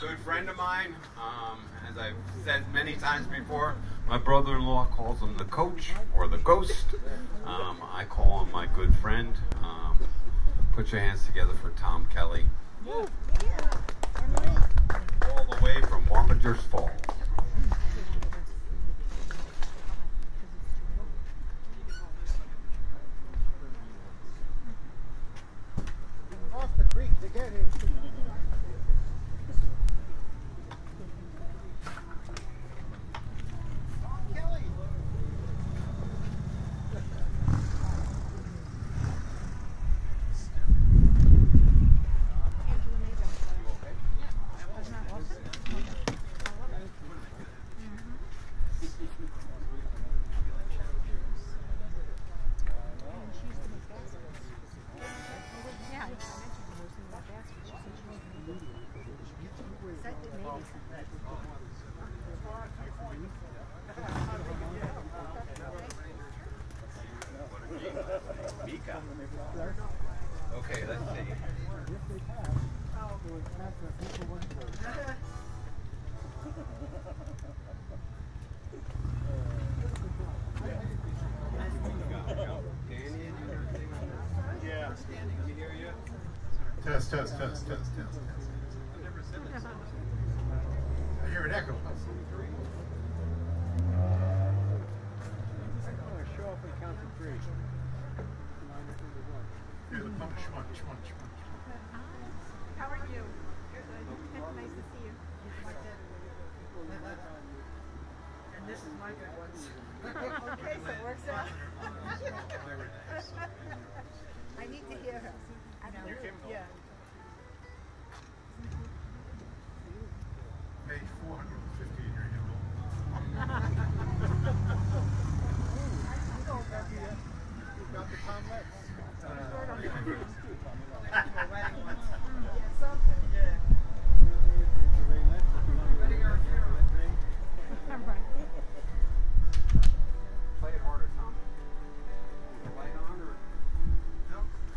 good friend of mine. As I've said many times before, my brother-in-law calls him the coach or the ghost. I call him my good friend. Put your hands together for Tom Kelly. All the way from Wapengers Falls. Off the creek to get here. Kelly. Okay, let's see. Yeah. Test. I hear an echo. Show up and count to 3. Here's a punch. How are you? Good. Nice to see you. And this is my good ones. Okay, so it works out. I need to hear her. Yeah. Page 450 in your hymnal. You got the complex? Play it harder, Tom. Light on or? No.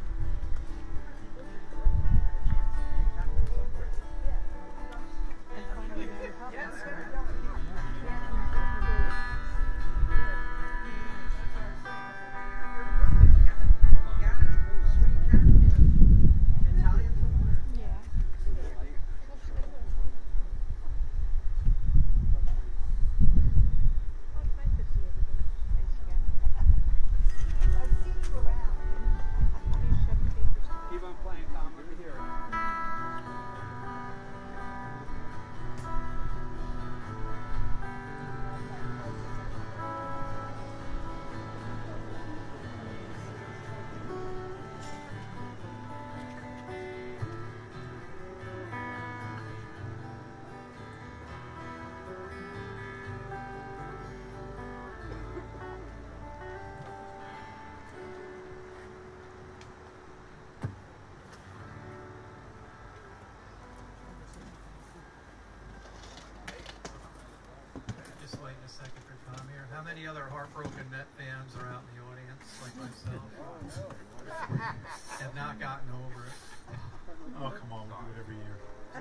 Keep on playing, Tom. Let me hear it. Just waiting a second for Tom here. How many other heartbroken Met fans are out in the audience, like myself, have not gotten over it? Oh, come on, we do it every year.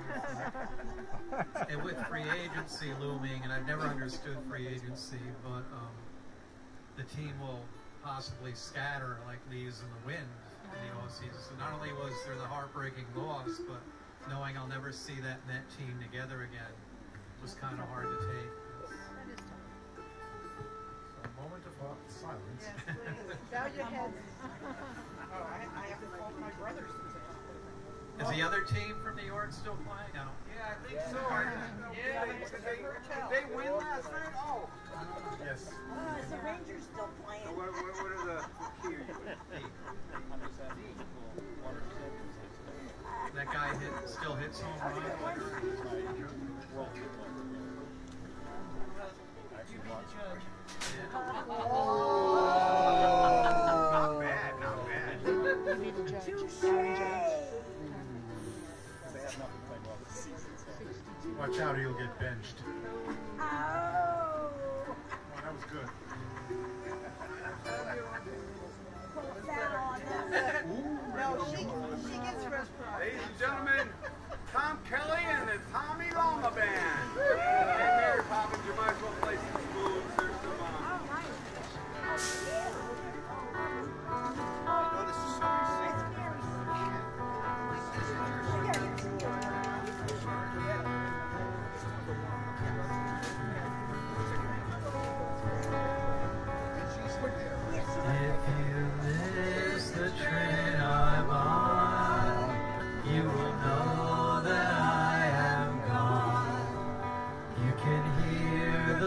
And with free agency looming, and I've never understood free agency, but the team will possibly scatter like leaves in the wind in the offseason. So not only was there the heartbreaking loss, but knowing I'll never see that Met team together again was kind of hard to take. So a moment of silence. Yes, please. Bow your heads. I have to call my brothers. Is the other team from New York still playing? I don't. Yeah, I think so. Yeah, they win last night? Oh. Yes. Is the Rangers still playing? What are the key? That guy still hits home runs. You be the judge. Yeah. Not bad, not bad. You be the judge. They have not been playing well this season. Watch out or you'll get benched. Oh. Oh, that was good. No, she gets first prize. Ladies and gentlemen, Tom Kelly and the Tommy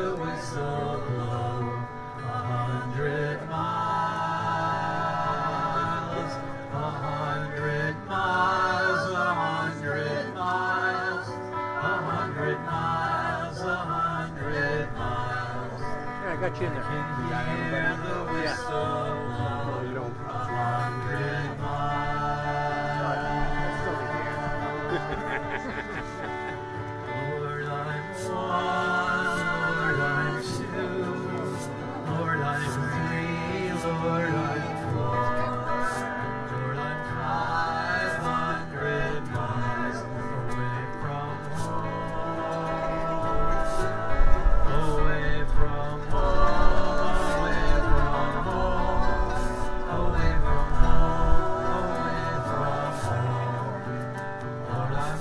the whistle blow 100 miles, 100 miles, 100 miles, 100 miles, 100 miles. Yeah, I got you in there. Can hear the whistle blow 100 miles. Lord, I'm one, Lord, I'm two, Lord, I'm three, Lord, I'm four, Lord, I'm 500 miles away from home, away from home, away from home, away from home, away from home. Lord, I'm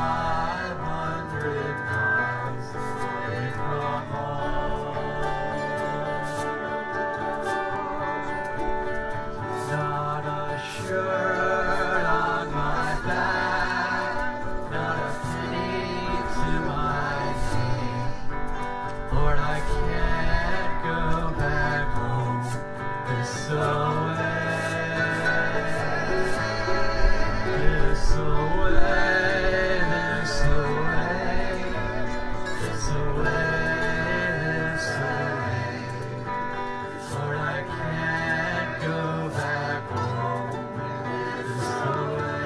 500 miles away from home. Not a shirt on my back, not a penny to my name. Lord, I can't go back home this away. This away, this away, this away, this away. Lord, I can't go back home this away.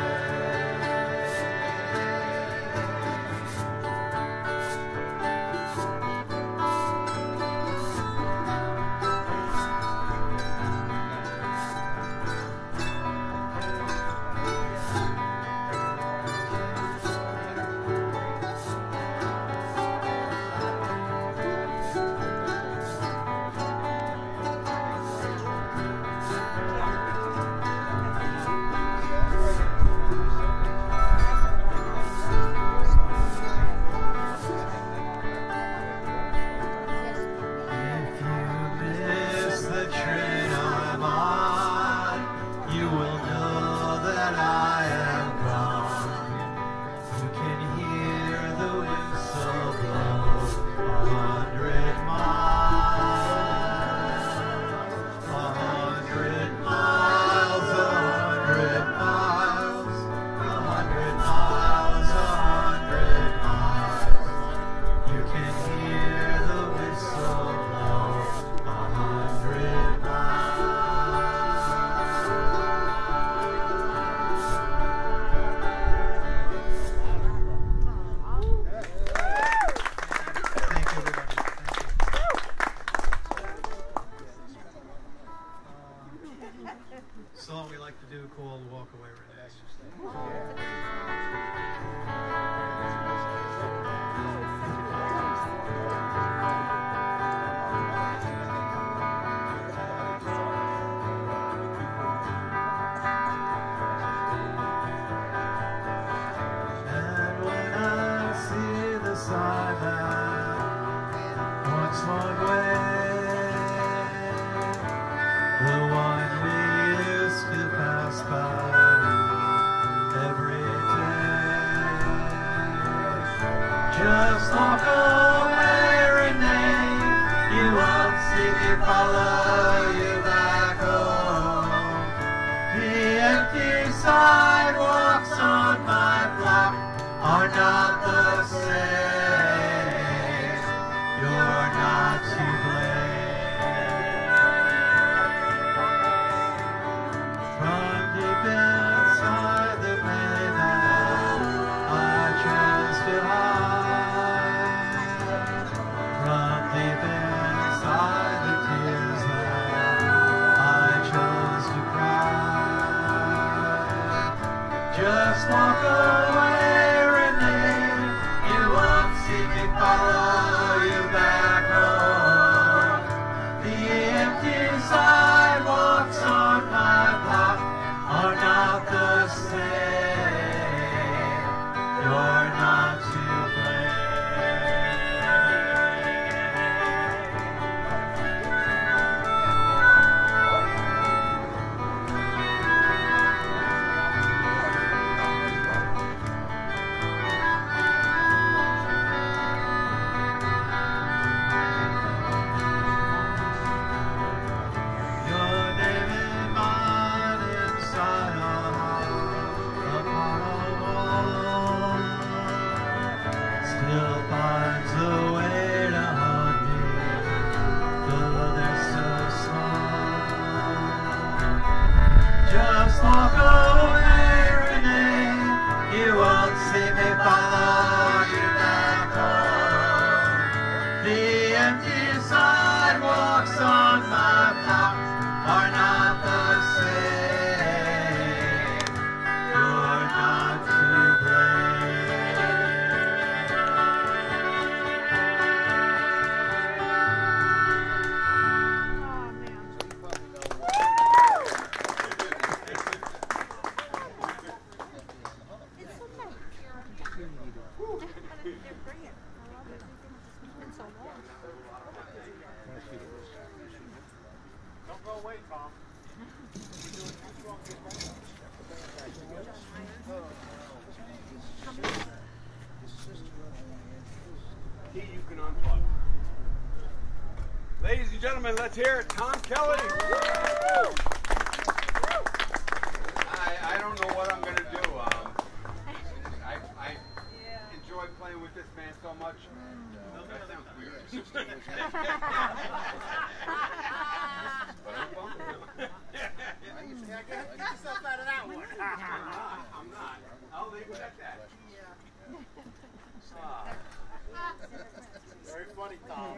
If you miss the train I'm on, you will know that I am gone. You can hear the whistle blow 100 miles, 100 miles, 100 miles, 100 miles, 100 miles. You can hear the whistle blow 100 Thank you, everybody. Thank you. Song we like to do called Walk Away Renee. And when I see the sign that once one way, the one we used to pass by every day, just walk away, Renee. You won't see me follow you back home. The empty sidewalks on my block are not the same. You're not to blame. From deep inside the pain that I chose to hide, from deep inside the tears that I chose to cry. Just walk away, Renee. You still finds a way to haunt me, though they're so small. Just walk away, Renee, you won't see me follow you back home. The empty sidewalks on my block are not the same. You're not to Don't go away, Tom. Key, you can unplug. Ladies and gentlemen, let's hear it. Tom Kelly. I don't know what I'm going to do. I enjoy playing with this man so much. That sounds weird. But I'm bummed. Get yourself out of that one. I'm not. I'll leave it at that. Very funny, Tom.